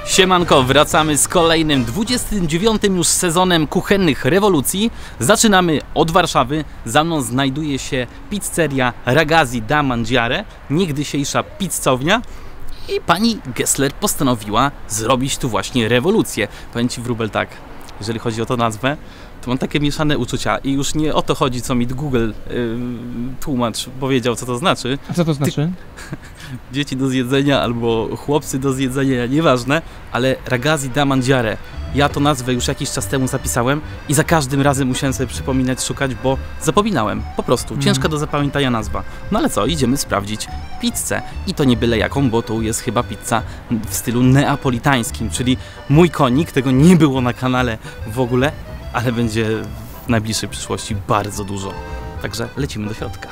Siemanko, wracamy z kolejnym 29. już sezonem kuchennych rewolucji. Zaczynamy od Warszawy. Za mną znajduje się pizzeria Ragazzi da Mangiare, niegdysiejsza pizzownia. I pani Gessler postanowiła zrobić tu właśnie rewolucję. Powiem Ci, Wróbel, tak, jeżeli chodzi o tę nazwę, to mam takie mieszane uczucia i już nie o to chodzi, co mi Google tłumacz powiedział, co to znaczy. A co to znaczy? Dzieci do zjedzenia albo chłopcy do zjedzenia, nieważne, ale Ragazzi da Mangiare. Ja to nazwę już jakiś czas temu zapisałem i za każdym razem musiałem sobie przypominać, szukać, bo zapominałem. Po prostu. Ciężka do zapamiętania nazwa. No ale co, idziemy sprawdzić pizzę. I to nie byle jaką, bo tu jest chyba pizza w stylu neapolitańskim, czyli mój konik, tego nie było na kanale w ogóle, ale będzie w najbliższej przyszłości bardzo dużo. Także lecimy do środka.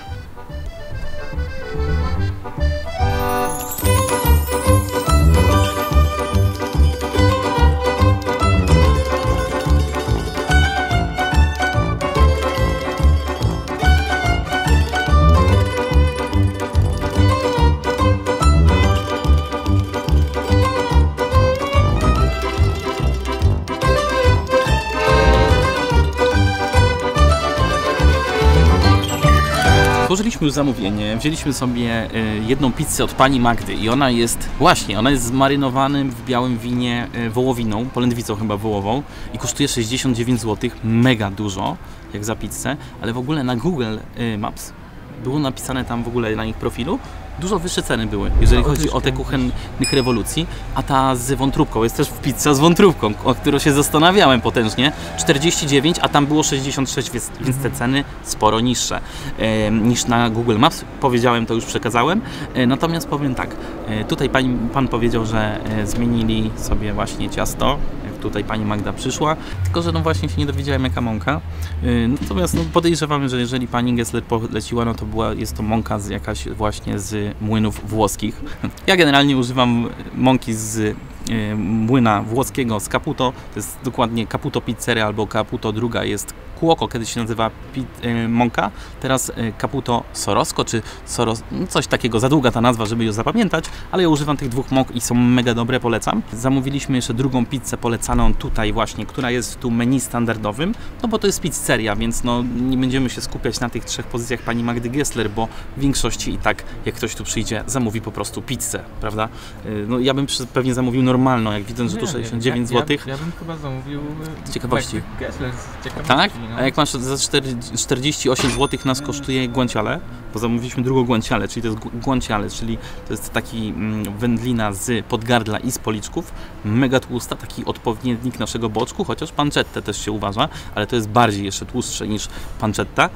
Złożyliśmy już zamówienie, wzięliśmy sobie jedną pizzę od pani Magdy i ona jest z marynowanym w białym winie wołowiną, polędwicą chyba wołową i kosztuje 69 zł, mega dużo jak za pizzę, ale w ogóle na Google Maps było napisane tam w ogóle na ich profilu, dużo wyższe ceny były, jeżeli chodzi o te kuchennych rewolucji, a ta z wątróbką, jest też pizza z wątróbką, o którą się zastanawiałem potężnie, 49, a tam było 66, więc te ceny sporo niższe niż na Google Maps, powiedziałem, to już przekazałem, natomiast powiem tak, tutaj pan powiedział, że zmienili sobie właśnie ciasto, jak tutaj pani Magda przyszła, tylko że no właśnie się nie dowiedziałem jaka mąka, natomiast no podejrzewam, że jeżeli pani Gessler poleciła, no to jest to mąka jakaś właśnie z młynów włoskich. Ja generalnie używam mąki z młyna włoskiego, z Caputo, to jest dokładnie Caputo Pizzeria albo Caputo druga jest Cuoco, kiedyś się nazywa mąka, teraz Caputo Sorosco, czy coś takiego, za długa ta nazwa, żeby ją zapamiętać, ale ja używam tych dwóch mąk i są mega dobre, polecam. Zamówiliśmy jeszcze drugą pizzę polecaną tutaj właśnie, która jest tu menu standardowym, no bo to jest pizzeria, więc no nie będziemy się skupiać na tych trzech pozycjach pani Magdy Gessler, bo w większości i tak, jak ktoś tu przyjdzie, zamówi po prostu pizzę, prawda? No ja bym pewnie zamówił normalną, jak widzę, że tu 69 zł. Ja bym chyba zamówił z ciekawości. Gessler z ciekawości. Tak? A jak masz za 48 zł nas kosztuje guanciale, bo zamówiliśmy drugą guanciale, czyli to jest guanciale, czyli to jest taki wędlina z podgardla i z policzków, mega tłusta, taki odpowiednik naszego boczku, chociaż pancetta też się uważa, ale to jest bardziej jeszcze tłustsze niż pancetta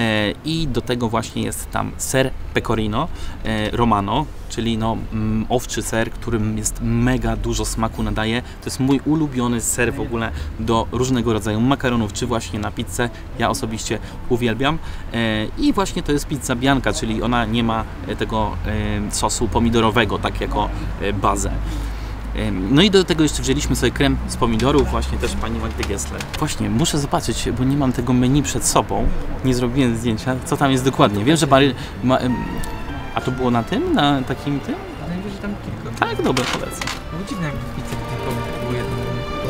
i do tego właśnie jest tam ser pecorino romano, czyli no owczy ser, którym jest mega dużo smaku nadaje. To jest mój ulubiony ser w ogóle do różnego rodzaju makaronów, czy właśnie na pizzę. Ja osobiście uwielbiam. I właśnie to jest pizza bianca, czyli ona nie ma tego sosu pomidorowego, tak jako bazę. No i do tego jeszcze wzięliśmy sobie krem z pomidorów, właśnie też pani Magdy Gessler. Właśnie, muszę zobaczyć, bo nie mam tego menu przed sobą. Nie zrobiłem zdjęcia, co tam jest dokładnie. Wiem, że a to było na tym? Na takim tym? Najwyżej tam kilka. Tak, dobra, polecam. No dziwne, jakby w pizzy tylko było jedno.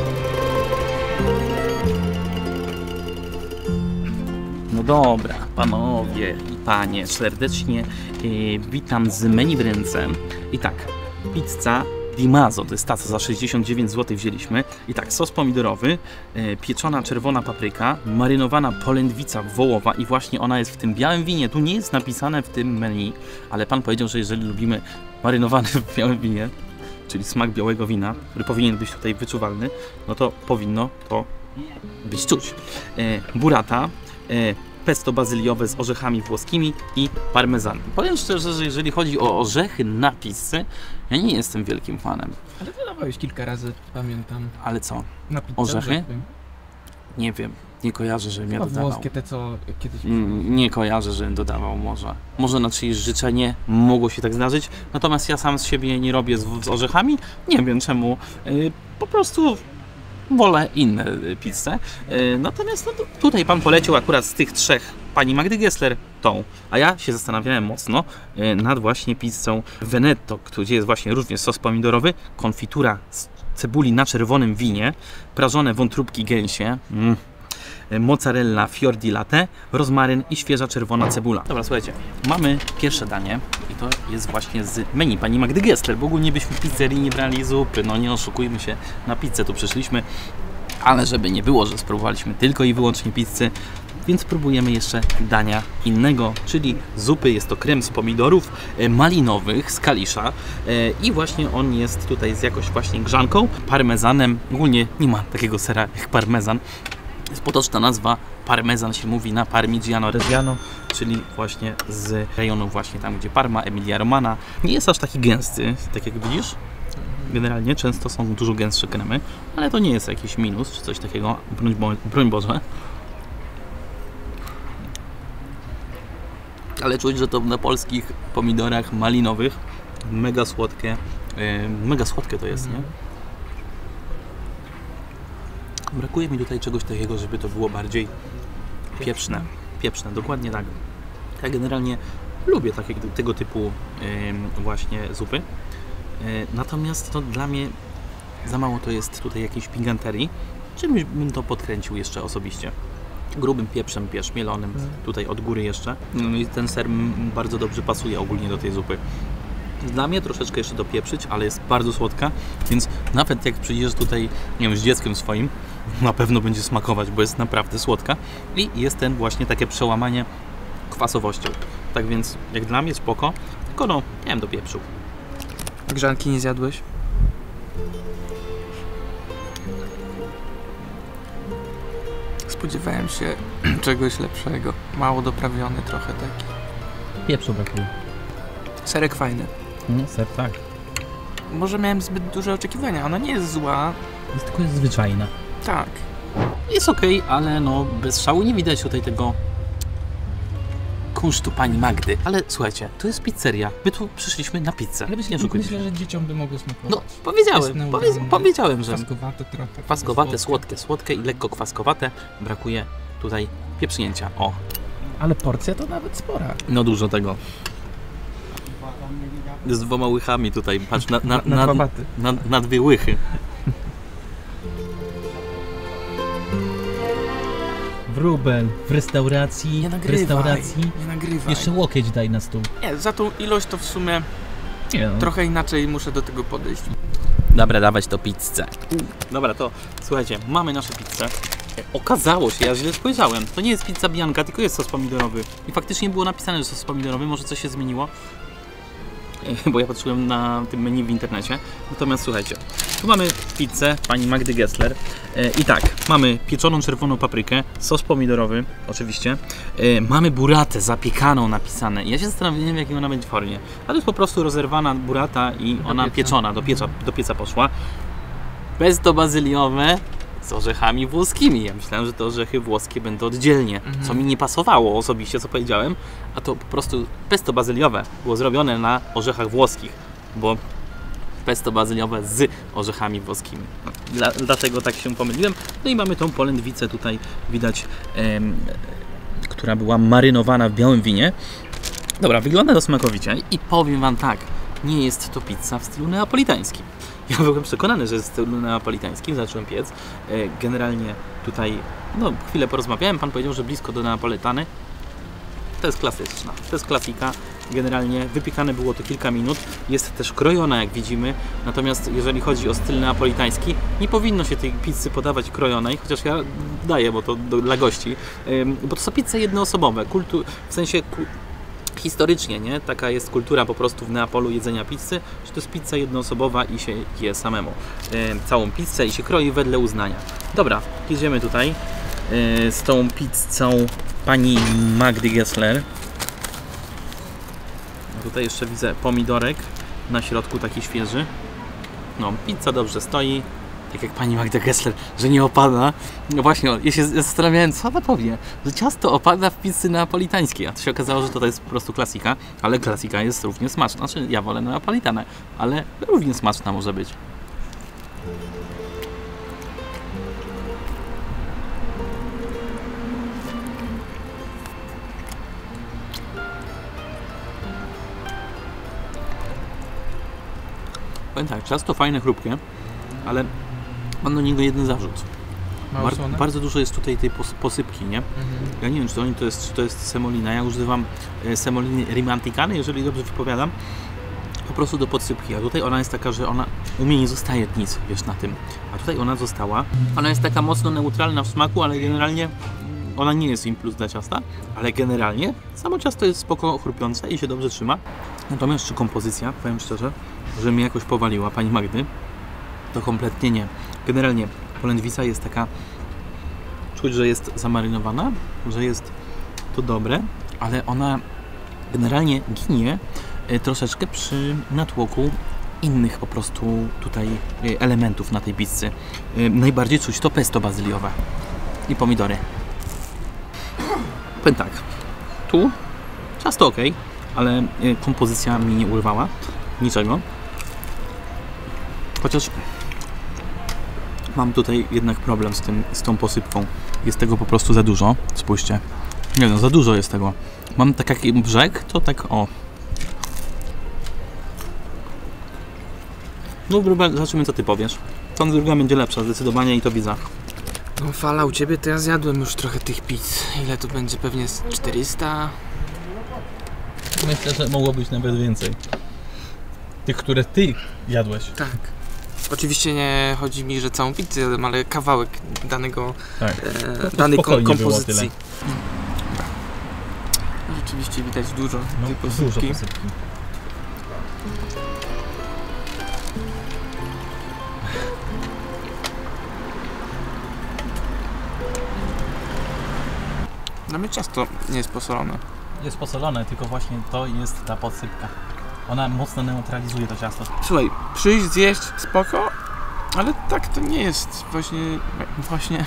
No dobra, panowie i panie, serdecznie witam z menu w ręce. I tak, pizza Di Maso, to jest ta, co za 69 zł wzięliśmy. I tak, sos pomidorowy, pieczona czerwona papryka, marynowana polędwica wołowa i właśnie ona jest w tym białym winie. Tu nie jest napisane w tym menu, ale pan powiedział, że jeżeli lubimy marynowane w białym winie, czyli smak białego wina, który powinien być tutaj wyczuwalny, no to powinno to być czuć. Burrata, pesto bazyliowe z orzechami włoskimi i parmezanem. Powiem szczerze, że jeżeli chodzi o orzechy na pizzę, ja nie jestem wielkim fanem. Ale dodawałeś kilka razy, pamiętam. Ale co? Na pizzę orzechy? Nie wiem. Nie kojarzę, żebym ja dodawał. Włoskie te, co kiedyś... Nie kojarzę, żebym dodawał może. Może na czyjeś życzenie mogło się tak zdarzyć. Natomiast ja sam z siebie nie robię z orzechami. Nie wiem czemu. Po prostu wolę inne pizze. Natomiast no, tutaj pan polecił akurat z tych trzech pani Magdy Gessler tą. A ja się zastanawiałem mocno nad właśnie pizzą Veneto, gdzie jest właśnie również sos pomidorowy, konfitura z cebuli na czerwonym winie, prażone wątróbki gęsie, mozzarella fior di latte, rozmaryn i świeża czerwona cebula. Dobra, słuchajcie, mamy pierwsze danie i to jest właśnie z menu pani Magdy Gessler, bo ogólnie byśmy w pizzerii nie brali zupy, no nie oszukujmy się, na pizzę tu przyszliśmy, ale żeby nie było, że spróbowaliśmy tylko i wyłącznie pizzę, więc próbujemy jeszcze dania innego, czyli zupy. Jest to krem z pomidorów malinowych z Kalisza i właśnie on jest tutaj z jakąś właśnie grzanką, parmezanem. Ogólnie nie ma takiego sera jak parmezan. Jest potoczna nazwa, parmezan się mówi na Parmigiano Reggiano, czyli właśnie z rejonu właśnie tam, gdzie Parma, Emilia Romana. Nie jest aż taki gęsty, tak jak widzisz. Generalnie często są dużo gęstsze kremy, ale to nie jest jakiś minus czy coś takiego, broń Boże. Ale czuć, że to na polskich pomidorach malinowych mega słodkie to jest, nie? Brakuje mi tutaj czegoś takiego, żeby to było bardziej pieprzne. Pieprzne, dokładnie tak. Ja generalnie lubię tego typu właśnie zupy. Natomiast to dla mnie za mało to jest tutaj jakiejś pikanterii. Czymś bym to podkręcił jeszcze osobiście. Grubym pieprzem mielonym, tutaj od góry jeszcze. No i ten ser bardzo dobrze pasuje ogólnie do tej zupy. Dla mnie troszeczkę jeszcze dopieprzyć, ale jest bardzo słodka, więc nawet jak przyjdziesz tutaj, nie wiem, z dzieckiem swoim, na pewno będzie smakować, bo jest naprawdę słodka i jest ten właśnie takie przełamanie kwasowością. Tak więc jak dla mnie spoko, tylko no, nie wiem, dopieprzył. Grzanki nie zjadłeś? Spodziewałem się czegoś lepszego. Mało doprawiony trochę taki. Pieprzu brakuje. Serek fajny. Ser tak. Może miałem zbyt duże oczekiwania. Ona nie jest zła. Jest zwyczajna. Tak. Jest ok, ale no bez szału nie widać tutaj tego kunsztu pani Magdy. Ale słuchajcie, to jest pizzeria. My tu przyszliśmy na pizzę. Ale myślę, że dzieciom by mogło smakować. No, powiedziałem, że kwaskowate trochę. kwaskowate, słodkie i lekko kwaskowate. Brakuje tutaj pieprznięcia. O. Ale porcja to nawet spora. No dużo tego. Z 2 łychami tutaj, patrz, na 2 łychy. Wróbel w restauracji, Nie nagrywaj. Jeszcze łokieć daj na stół. Nie, za tą ilość to w sumie trochę inaczej muszę do tego podejść. Dobra, dawać to pizzę. Dobra, to słuchajcie, mamy nasze pizzę. Okazało się, ja źle spojrzałem, to nie jest pizza bianca, tylko jest sos pomidorowy. I faktycznie było napisane, że sos pomidorowy, może coś się zmieniło. Bo ja patrzyłem na tym menu w internecie. Natomiast słuchajcie, tu mamy pizzę pani Magdy Gessler i tak, mamy pieczoną czerwoną paprykę, sos pomidorowy oczywiście, mamy buratę zapiekaną napisane. Ja się zastanawiam, w jakiej ona będzie formie, ale to jest po prostu rozerwana burata i ona pieczona, do pieca poszła. Pesto bazyliowe z orzechami włoskimi. Ja myślałem, że te orzechy włoskie będą oddzielnie, co mi nie pasowało osobiście, co powiedziałem, a to po prostu pesto bazyliowe było zrobione na orzechach włoskich, bo pesto bazyliowe z orzechami włoskimi. Dlatego tak się pomyliłem. No i mamy tą polędwicę tutaj, widać, która była marynowana w białym winie. Dobra, wygląda to smakowicie i powiem Wam tak, nie jest to pizza w stylu neapolitańskim. Ja byłem przekonany, że jest w stylu neapolitańskim, zacząłem piec. Generalnie tutaj, no chwilę porozmawiałem, pan powiedział, że blisko do Neapolitany. To jest klasyczna, to jest klasika. Generalnie wypiekane było to kilka minut, jest też krojona, jak widzimy, natomiast jeżeli chodzi o styl neapolitański, nie powinno się tej pizzy podawać krojonej, chociaż ja daję, bo to dla gości, bo to są pizze jednoosobowe, w sensie historycznie, nie? Taka jest kultura po prostu w Neapolu jedzenia pizzy, że to jest pizza jednoosobowa i się je samemu całą pizzę i się kroi wedle uznania. Dobra, jedziemy tutaj z tą pizzą pani Magdy Gessler. Tutaj jeszcze widzę pomidorek na środku, taki świeży. No, pizza dobrze stoi, tak jak pani Magda Gessler, że nie opada. No właśnie, ja się zastanawiałem, co ona powie, że ciasto opada w pizzy neapolitańskiej, a to się okazało, że to jest po prostu klasika, ale klasika jest równie smaczna. Znaczy, ja wolę neapolitanę, ale równie smaczna może być. Powiem tak, ciasto fajne, chrupkie, ale mam do niego jeden zarzut. Mało Bardzo dużo jest tutaj tej posypki, nie? Ja nie wiem, czy to jest semolina. Ja używam semoliny Rimanticane, jeżeli dobrze wypowiadam, po prostu do podsypki. A tutaj ona jest taka, że ona u mnie nie zostaje nic, wiesz, na tym. A tutaj ona została. Ona jest taka mocno neutralna w smaku, ale generalnie ona nie jest im plus dla ciasta, ale generalnie samo ciasto jest spoko chrupiące i się dobrze trzyma. Natomiast czy kompozycja, powiem szczerze, że mnie jakoś powaliła pani Magdy, to kompletnie nie. Generalnie polędwica jest taka, czuć, że jest zamarynowana, że jest to dobre, ale ona generalnie ginie troszeczkę przy natłoku innych po prostu tutaj elementów na tej pizzy. Najbardziej czuć to pesto bazyliowe i pomidory. Powiem tak, tu ciasto ok, ale kompozycja mi nie urwała niczego. Chociaż mam tutaj jednak problem z tą posypką. Jest tego po prostu za dużo. Spójrzcie. Nie no, za dużo jest tego. Mam taki brzeg, to tak o. No zobaczymy, co ty powiesz. Tą druga będzie lepsza zdecydowanie i to widzę. No Fala, u ciebie to ja zjadłem już trochę tych pizz. Ile to będzie? Pewnie z 400? Myślę, że mogło być nawet więcej. Tych, które ty jadłeś. Tak. Oczywiście nie chodzi mi, że całą pizzę jadłem, ale kawałek danego, danej kompozycji. Rzeczywiście widać dużo tej posypki. Dla mnie ciasto nie jest posolone. Jest posolone, tylko właśnie to jest ta podsypka. Ona mocno neutralizuje to ciasto. Słuchaj, przyjść, zjeść, spoko, ale tak to nie jest właśnie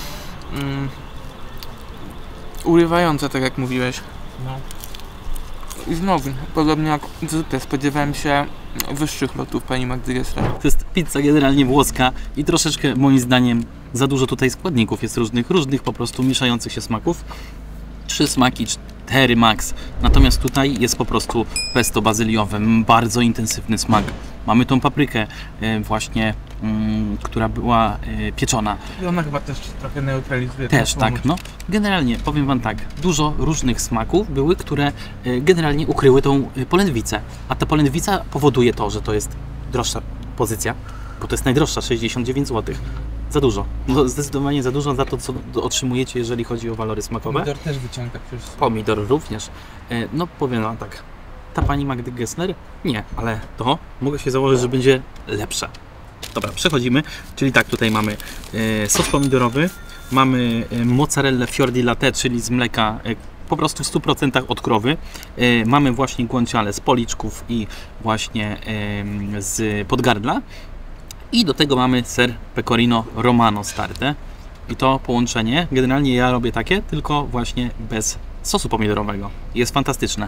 urywające, tak jak mówiłeś. No. I znowu, podobnie jak zwykle, spodziewałem się wyższych lotów pani Magdy Gessler. To jest pizza generalnie włoska i troszeczkę moim zdaniem za dużo tutaj składników jest różnych po prostu mieszających się smaków. 3 smaki, 4 max. Natomiast tutaj jest po prostu pesto bazyliowe, bardzo intensywny smak. Mamy tą paprykę właśnie, która była pieczona. I ona chyba też trochę neutralizuje. Też tak, no. Generalnie powiem wam tak, dużo różnych smaków były, które generalnie ukryły tą polędwicę. A ta polędwica powoduje to, że to jest droższa pozycja, bo to jest najdroższa, 69 zł. Za dużo. No, zdecydowanie za dużo za to, co otrzymujecie, jeżeli chodzi o walory smakowe. Pomidor też wyciąga przecież. Pomidor również. No powiem wam tak, ta pani Magdy Gessler nie, ale to mogę się założyć, że będzie lepsza. Dobra, przechodzimy. Czyli tak, tutaj mamy sos pomidorowy, mamy mozzarellę fior di latte, czyli z mleka po prostu w 100% od krowy. Mamy właśnie guanciale z policzków i właśnie z podgardla. I do tego mamy ser pecorino romano starte. I to połączenie, generalnie ja robię takie, tylko właśnie bez sosu pomidorowego. Jest fantastyczne.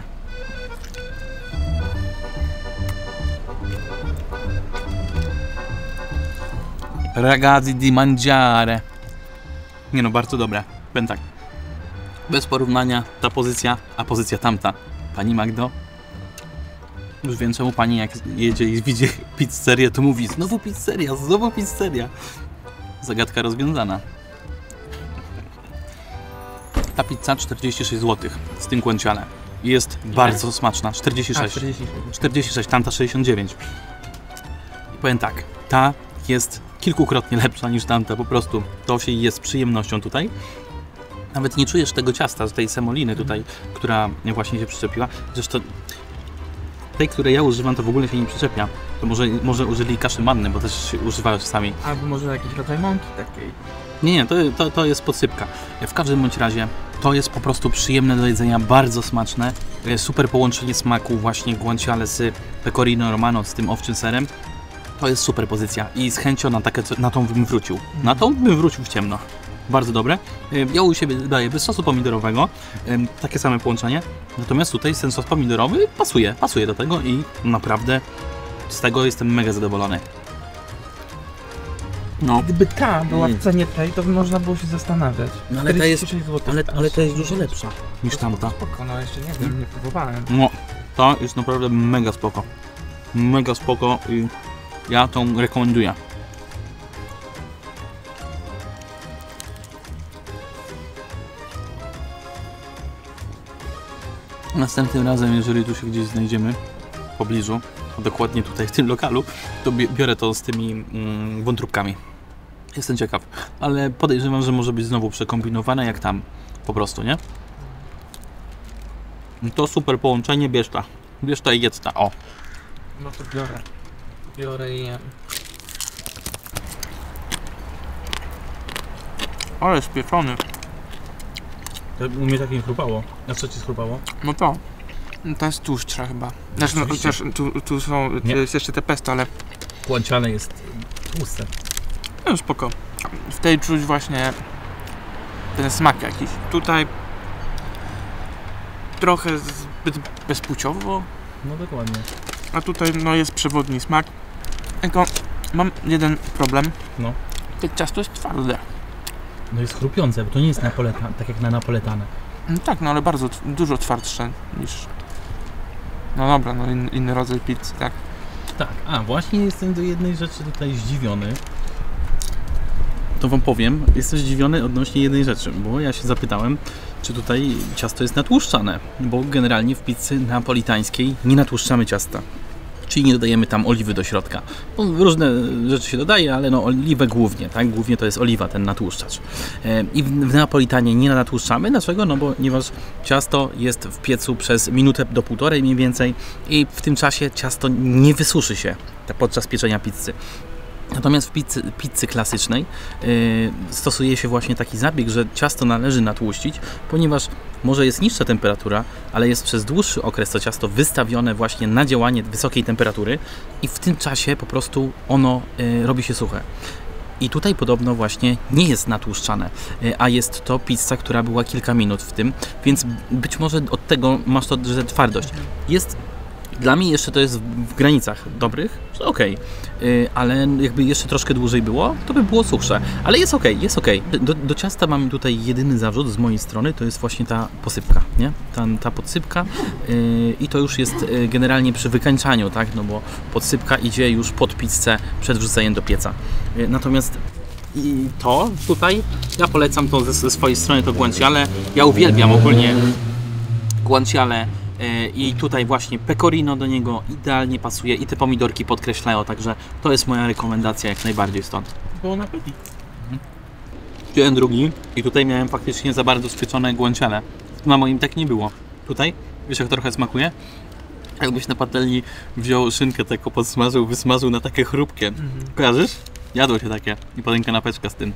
Ragazzi di mangiare. Nie no, bardzo dobre. Powiem tak. Bez porównania ta pozycja, a pozycja tamta. Pani Magdo, już wiem, czemu pani jak jedzie i widzi pizzerię, to mówi znowu pizzeria, znowu pizzeria. Zagadka rozwiązana. Ta pizza 46 zł z tym guanciale. Jest bardzo smaczna. 46. 46, tamta 69. I powiem tak, ta jest kilkukrotnie lepsza niż tamta, po prostu to się je z przyjemnością tutaj. Nawet nie czujesz tego ciasta, z tej semoliny tutaj, która właśnie się przyczepiła. Zresztą tej, której ja używam, to w ogóle się nie przyczepia. To może użyli kaszy manny, bo też się używają czasami. Albo może jakiś rodzaj mąki takiej. Nie, to jest podsypka. W każdym bądź razie to jest po prostu przyjemne do jedzenia, bardzo smaczne. Super połączenie smaku właśnie guanciale z pecorino romano, z tym owczym serem. To jest super pozycja i z chęcią na tą bym wrócił. Na tą bym wrócił w ciemno. Bardzo dobre. Ja u siebie daję bez sosu pomidorowego, takie same połączenie. Natomiast tutaj ten sos pomidorowy pasuje do tego i naprawdę z tego jestem mega zadowolony. No. Gdyby ta była w cenie tej, to by można było się zastanawiać. No, ale ta jest dużo lepsza niż tamta. Spoko, no jeszcze nie wiem, nie próbowałem. No, to jest naprawdę mega spoko. Mega spoko i ja tą rekomenduję. Następnym razem, jeżeli tu się gdzieś znajdziemy w pobliżu, dokładnie tutaj w tym lokalu, to biorę to z tymi wątróbkami. Jestem ciekaw, ale podejrzewam, że może być znowu przekombinowane jak tam, po prostu, nie? To super połączenie, bierz ta i jedz ta, o. No to biorę i jem. Ale spieczony. U mnie tak nie chrupało. A co ci schrupało? No to jest tłuszcza chyba. Znaczy, no, chociaż tu są, jest jeszcze te pesto, ale... Guanciale jest tłuste. No spoko. W tej czuć właśnie ten smak jakiś. Tutaj trochę zbyt bezpłciowo. No dokładnie. A tutaj no jest przewodni smak. Tylko mam jeden problem. No. To ciasto jest twarde. No jest chrupiące, bo to nie jest tak jak na napoletane. No tak, no ale bardzo dużo twardsze niż... No dobra, no inny rodzaj pizzy, tak? Tak, a właśnie jestem do jednej rzeczy tutaj zdziwiony. To wam powiem, jestem zdziwiony odnośnie jednej rzeczy, bo ja się zapytałem, czy tutaj ciasto jest natłuszczane, bo generalnie w pizzy napolitańskiej nie natłuszczamy ciasta. Czyli nie dodajemy tam oliwy do środka. No, różne rzeczy się dodaje, ale no oliwę głównie, tak? Głównie to jest oliwa, ten natłuszczacz. I w napolitanie nie natłuszczamy. Dlaczego? No bo ponieważ ciasto jest w piecu przez minutę do półtorej mniej więcej i w tym czasie ciasto nie wysuszy się podczas pieczenia pizzy. Natomiast w pizzy klasycznej stosuje się właśnie taki zabieg, że ciasto należy natłuścić, ponieważ może jest niższa temperatura, ale jest przez dłuższy okres to ciasto wystawione właśnie na działanie wysokiej temperatury i w tym czasie po prostu ono robi się suche. I tutaj podobno właśnie nie jest natłuszczane, a jest to pizza, która była kilka minut w tym, więc być może od tego masz to, że twardość jest. Dla mnie jeszcze to jest w granicach dobrych, okej, ale jakby jeszcze troszkę dłużej było, to by było suchsze, ale jest okej, jest okej. Do ciasta mam tutaj jedyny zarzut z mojej strony, to jest właśnie ta posypka, nie? Ta podsypka i to już jest generalnie przy wykańczaniu, tak? No bo podsypka idzie już pod pizzę przed wrzuceniem do pieca. Natomiast i to tutaj, ja polecam to ze swojej strony, to guanciale, ja uwielbiam ogólnie guanciale. I tutaj właśnie pecorino do niego idealnie pasuje i te pomidorki podkreślają, także to jest moja rekomendacja jak najbardziej stąd. Bon appetit. Wziąłem drugi i tutaj miałem faktycznie za bardzo spieczone guanciale. Na moim tak nie było. Tutaj, wiesz jak trochę smakuje? Jakbyś na patelni wziął szynkę, tak podsmażył, wysmażył na takie chrupkie. Kojarzysz? Jadło się takie i potem kanapeczka z tym.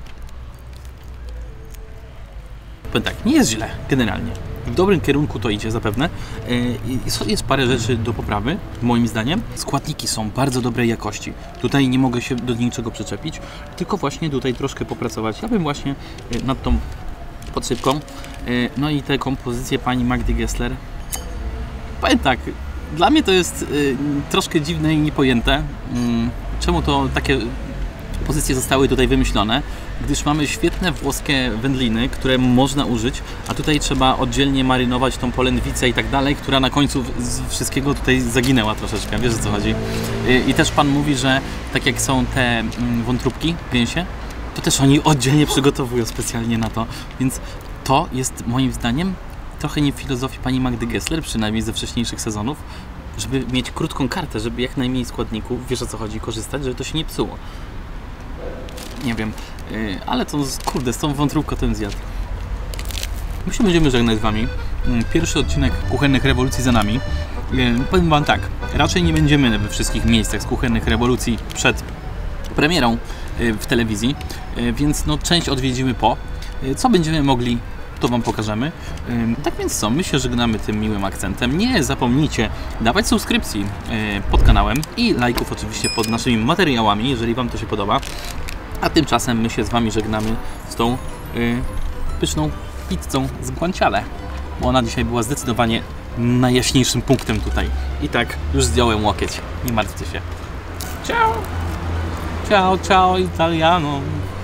Powiem tak, nie jest źle generalnie. W dobrym kierunku to idzie zapewne. Jest parę rzeczy do poprawy, moim zdaniem. Składniki są bardzo dobrej jakości. Tutaj nie mogę się do niczego przyczepić, tylko właśnie tutaj troszkę popracować. Ja bym właśnie nad tą podsypką, no i te kompozycje pani Magdy Gessler. Powiem tak, dla mnie to jest troszkę dziwne i niepojęte. Czemu to takie pozycje zostały tutaj wymyślone, gdyż mamy świetne włoskie wędliny, które można użyć, a tutaj trzeba oddzielnie marynować tą polędwicę i tak dalej, która na końcu z wszystkiego tutaj zaginęła troszeczkę, wiesz o co chodzi. I też Pan mówi, że tak jak są te wątróbki gęsie, to też oni oddzielnie przygotowują specjalnie na to, więc to jest moim zdaniem trochę nie w filozofii pani Magdy Gessler, przynajmniej ze wcześniejszych sezonów, żeby mieć krótką kartę, żeby jak najmniej składników, wiesz o co chodzi, korzystać, żeby to się nie psuło. Nie wiem, ale to kurde, z tą wątróbką ten zjadł. My się będziemy żegnać z Wami. Pierwszy odcinek Kuchennych Rewolucji za nami. Powiem Wam tak, raczej nie będziemy we wszystkich miejscach z Kuchennych Rewolucji przed premierą w telewizji, więc no, część odwiedzimy po. Co będziemy mogli, to Wam pokażemy. Tak więc co, my się żegnamy tym miłym akcentem. Nie zapomnijcie dawać subskrypcji pod kanałem i lajków oczywiście pod naszymi materiałami, jeżeli Wam to się podoba. A tymczasem my się z Wami żegnamy z tą pyszną pizzą z guanciale, bo ona dzisiaj była zdecydowanie najjaśniejszym punktem tutaj. I tak już zdjąłem łokieć, nie martwcie się. Ciao! Ciao, ciao Italiano!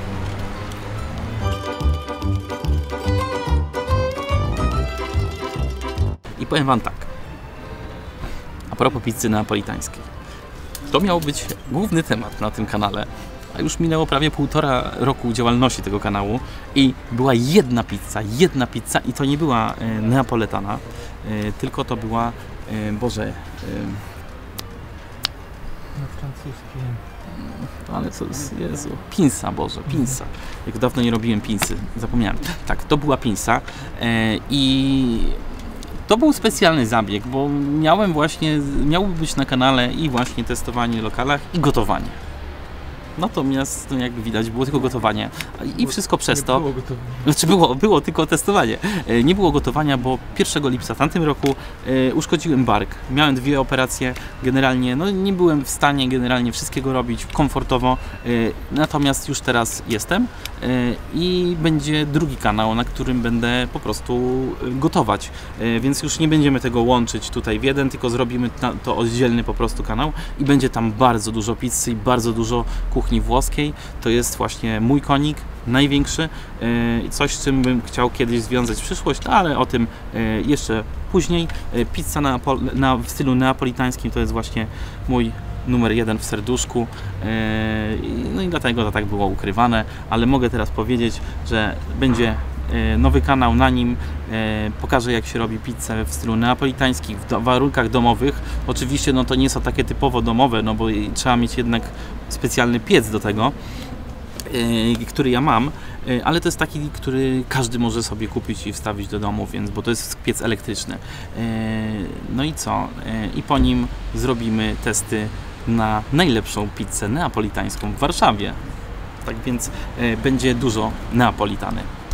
I powiem Wam tak, a propos pizzy napolitańskiej. To miał być główny temat na tym kanale, a już minęło prawie 1,5 roku działalności tego kanału i była jedna pizza i to nie była neapoletana, tylko to była, Boże... Na francuskim. Ale co jest, Jezu, pinsa, Boże, pinsa. Jak dawno nie robiłem pinsy, zapomniałem. Tak, to była pinsa i to był specjalny zabieg, bo miało być na kanale i właśnie testowanie w lokalach i gotowanie. Natomiast, no jak widać, było tylko gotowanie i wszystko przez to. Było gotowe. Znaczy było tylko testowanie. Nie było gotowania, bo 1 lipca w tamtym roku uszkodziłem bark. Miałem 2 operacje, generalnie no nie byłem w stanie generalnie wszystkiego robić komfortowo, natomiast już teraz jestem i będzie drugi kanał, na którym będę po prostu gotować, więc już nie będziemy tego łączyć tutaj w jeden, tylko zrobimy to oddzielny po prostu kanał i będzie tam bardzo dużo pizzy i bardzo dużo kuchni włoskiej. To jest właśnie mój konik, największy, coś z czym bym chciał kiedyś związać przyszłość, ale o tym jeszcze później. Pizza w stylu neapolitańskim to jest właśnie mój numer 1 w serduszku, no i dlatego to tak było ukrywane, ale mogę teraz powiedzieć, że będzie nowy kanał, na nim pokażę, jak się robi pizzę w stylu neapolitańskich, w warunkach domowych. Oczywiście no to nie są takie typowo domowe, no bo trzeba mieć jednak specjalny piec do tego, który ja mam, ale to jest taki, który każdy może sobie kupić i wstawić do domu, więc, bo to jest piec elektryczny. No i co? I po nim zrobimy testy na najlepszą pizzę neapolitańską w Warszawie. Tak więc będzie dużo neapolitany.